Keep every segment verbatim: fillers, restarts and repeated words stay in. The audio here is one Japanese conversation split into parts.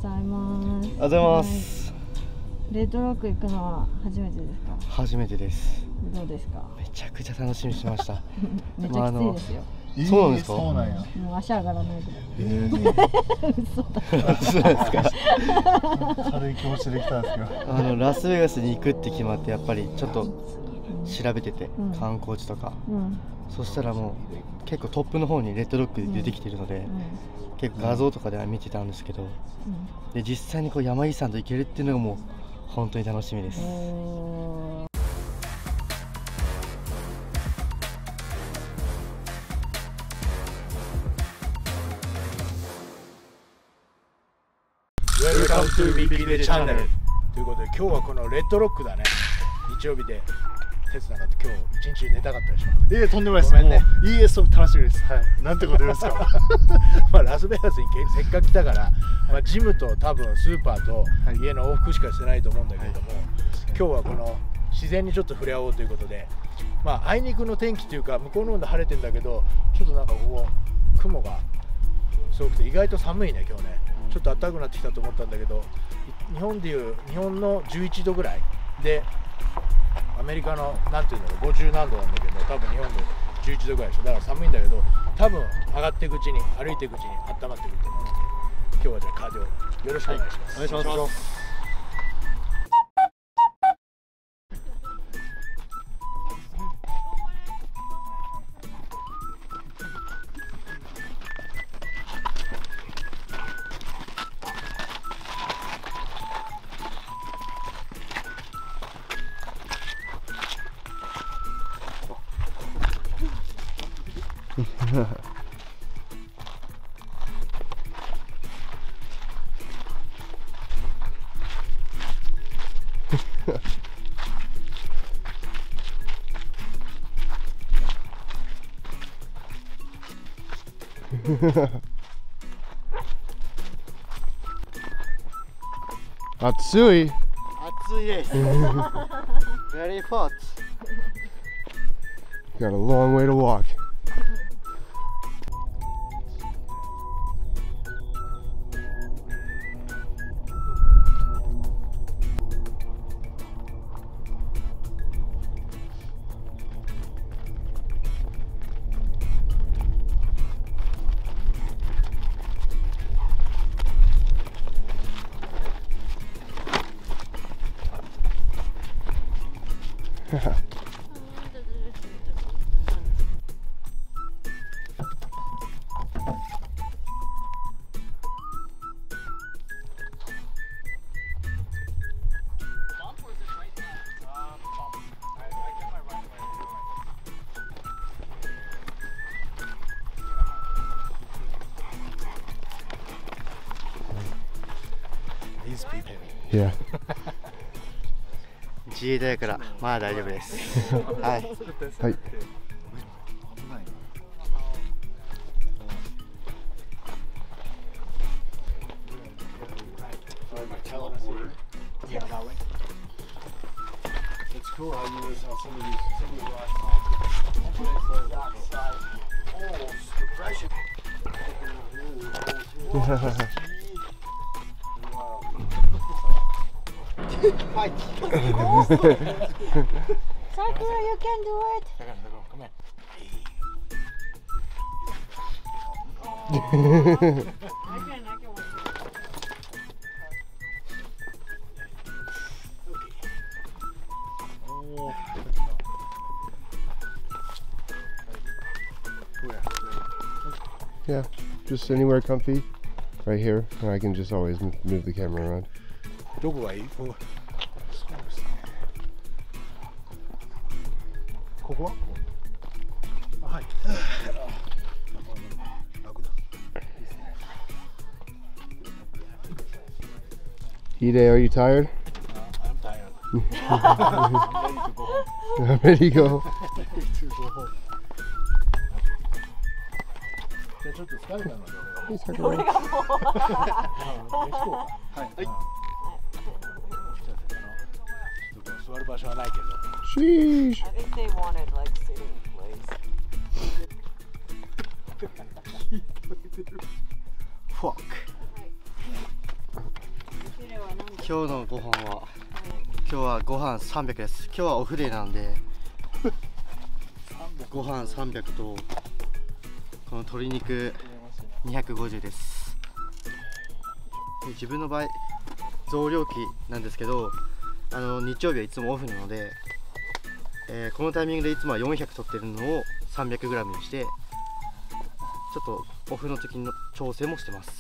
ざいます。 ありがとうございます。 レッドロック行くのは初めてですか？ 初めてです。 どうですか？ めちゃくちゃ楽しみにしてました。 めっちゃきついですよ。 そうなんですか？ そうなんや。 もう足上がらないぐらい。 えー、嘘だ。 そうですか。 軽い気持ちで来たんですけど。 あのラスベガスに行くって決まってやっぱりちょっと調べてて、うん、観光地とか、うん、そしたらもう結構トップの方にレッドロックで出てきてるので、うんうん、結構画像とかでは見てたんですけど、うん、で実際にこう山井さんと行けるっていうのがもう本当に楽しみです。 Welcome to ビッグデチャンネルということで、今日はこのレッドロックだね。日曜日で鉄なんかって今日一日寝たかったでしょ。 いえ、とんでもないです。ごめんね。イーエス と楽しみです。はい。なんてことですか。 まあラスベガスにせっかく来たから、まあジムと多分スーパーと家の往復しかしてないと思うんだけれども、はい、今日はこの自然にちょっと触れ合おうということで、まああいにくの天気というか向こうの方で晴れてんだけど、ちょっとなんかここ雲がすごくて意外と寒いね今日ね。ちょっと暖かくなってきたと思ったんだけど、日本でいう日本のじゅういちどぐらいで、アメリカのなんていうのごじゅうなんどなんだけど、多分日本でじゅういちどぐらいでしょ。だから寒いんだけど、多分上がっていくうちに歩いていくうちに温まってくると思うので、今日はじゃあカーディオよろしくお願いします。 はい、お願いします。暑い。 暑いです。Very hot. Got a long way to walk. Yeah. 自衛隊からまあ大丈夫です。はい。 はい。 Fight. Sakura, you can do it. Come here. I can, I can. Yeah, just anywhere comfy, right here, and I can just always move the camera around. どこがいい？そうですね。ここは？はい。楽だ。 Hide, are you tired? Uh, I'm tired. I'm ready to go. じゃあちょっと疲れたので俺が。 俺がもう。 はい。座る場所はないけど。 Sheesh. I think they wanted like sitting place. Fuck. 今日のご飯は今日はご飯さんびゃくです。今日はオフデーなんでご飯さんびゃくとこの鶏肉にひゃくごじゅうです。で自分の場合増量期なんですけど、あの日曜日はいつもオフなので、えー、このタイミングでいつもはよんひゃく取ってるのを さんびゃくグラム にしてちょっとオフの時の調整もしてます。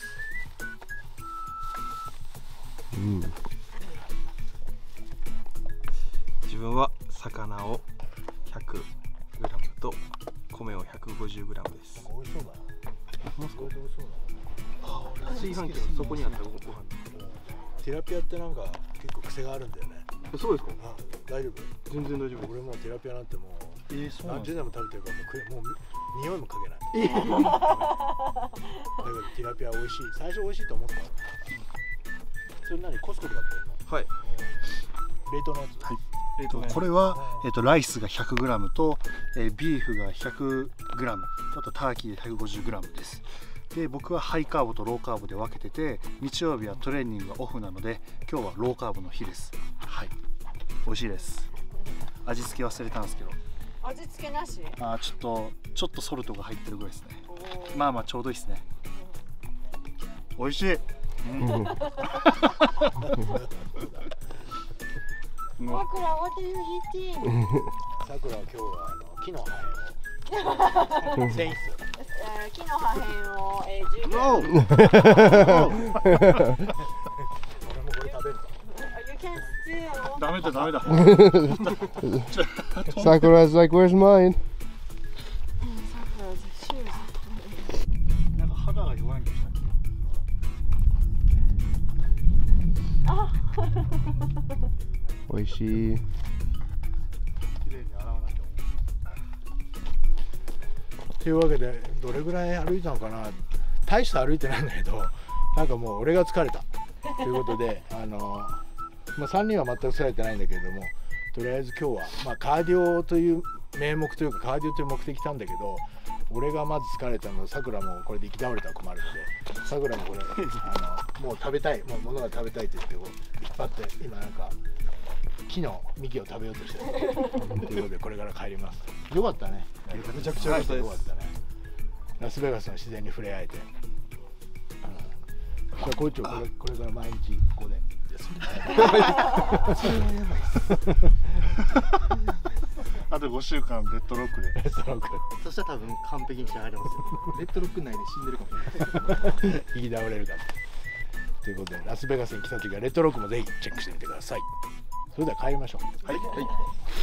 うん、 自分は魚を ひゃくグラム と米を ひゃくごじゅうグラム です。 美味しそうだな。美味しそうだな。 炊飯器の底にあったご飯。 ティラピアってなんか結構癖があるんだよね。 そうですか？ あ、大丈夫？ 全然大丈夫。 俺もティラピアなんてもうえー、そうなん何十年も食べてるからもう食えもう匂いも嗅げない。 えー、 だけどティラピア美味しい。最初美味しいと思った。それ何コスコで買ってるの？ はい。 冷凍のやつ。 はい。 えー、とこれは、えー、とライスが ひゃくグラム と、えー、ビーフが ひゃくグラム、 あとターキーで ひゃくごじゅうグラム です。で僕はハイカーボとローカーボで分けてて、日曜日はトレーニングがオフなので今日はローカーボの日です。はい、美味しいです。味付け忘れたんですけど、 味付けなし？ あちょっとちょっとソルトが入ってるぐらいですね。まあまあちょうどいいですね。美味しい。うんさくら、what are you eating? さくらは今日はあの木の破片を繊維質。 木の破片を、えー、じゅうグラム。 俺もこれ食べる。 You can steal. ダメだダメだ。 Sakura's like, where's mine? なんか肌が弱いんでしたっけ？ 美味しい。 綺麗に洗わなきゃ。 というわけでどれぐらい歩いたのかな。大して歩いてないんだけど、なんかもう俺が疲れたということで、あのまあさんにんは全く疲れてないんだけれども、とりあえず今日はまあカーディオという名目というかカーディオという目的来たんだけど、俺がまず疲れたので、さくらもこれで行き倒れたら困るので、さくらもこれあのもう食べたい、もう物が食べたいって言ってこう引っ張って今なんか木の幹を食べようとしてるということで、これから帰ります。よかったね。めちゃくちゃよかったです。ラスベガスの自然に触れ合えて、これこいつをこれこれから毎日ここで。 あとごしゅうかんレッドロックで。 レッドロック。 そしたら多分完璧に仕上がりますよ。 レッドロック内で死んでるかもしれない。 引き倒れるかも。ということでラスベガスに来た時はレッドロックもぜひチェックしてみてください。それでは帰りましょう。 はい。はい。